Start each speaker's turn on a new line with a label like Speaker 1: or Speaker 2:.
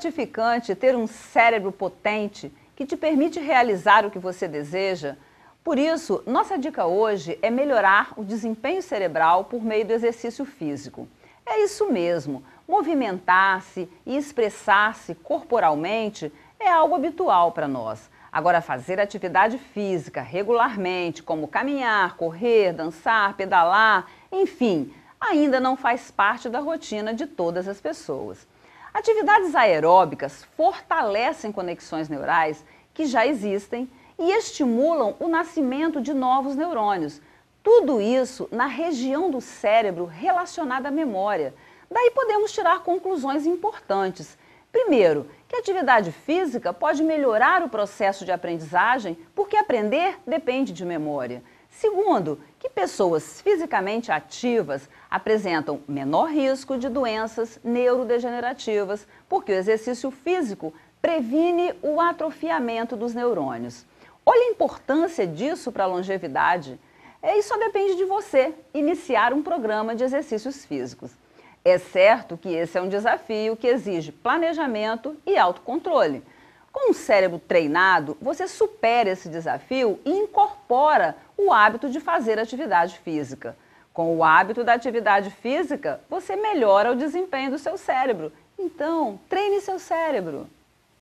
Speaker 1: gratificante ter um cérebro potente que te permite realizar o que você deseja? Por isso, nossa dica hoje é melhorar o desempenho cerebral por meio do exercício físico. É isso mesmo, movimentar-se e expressar-se corporalmente é algo habitual para nós. Agora, fazer atividade física regularmente, como caminhar, correr, dançar, pedalar, enfim, ainda não faz parte da rotina de todas as pessoas. Atividades aeróbicas fortalecem conexões neurais que já existem e estimulam o nascimento de novos neurônios. Tudo isso na região do cérebro relacionada à memória. Daí podemos tirar conclusões importantes. Primeiro, que a atividade física pode melhorar o processo de aprendizagem, porque aprender depende de memória. Segundo, que pessoas fisicamente ativas apresentam menor risco de doenças neurodegenerativas, porque o exercício físico previne o atrofiamento dos neurônios. Olha a importância disso para a longevidade. Isso só depende de você iniciar um programa de exercícios físicos. É certo que esse é um desafio que exige planejamento e autocontrole. Com um cérebro treinado, você supera esse desafio e incorpora o hábito de fazer atividade física. Com o hábito da atividade física, você melhora o desempenho do seu cérebro. Então, treine seu cérebro.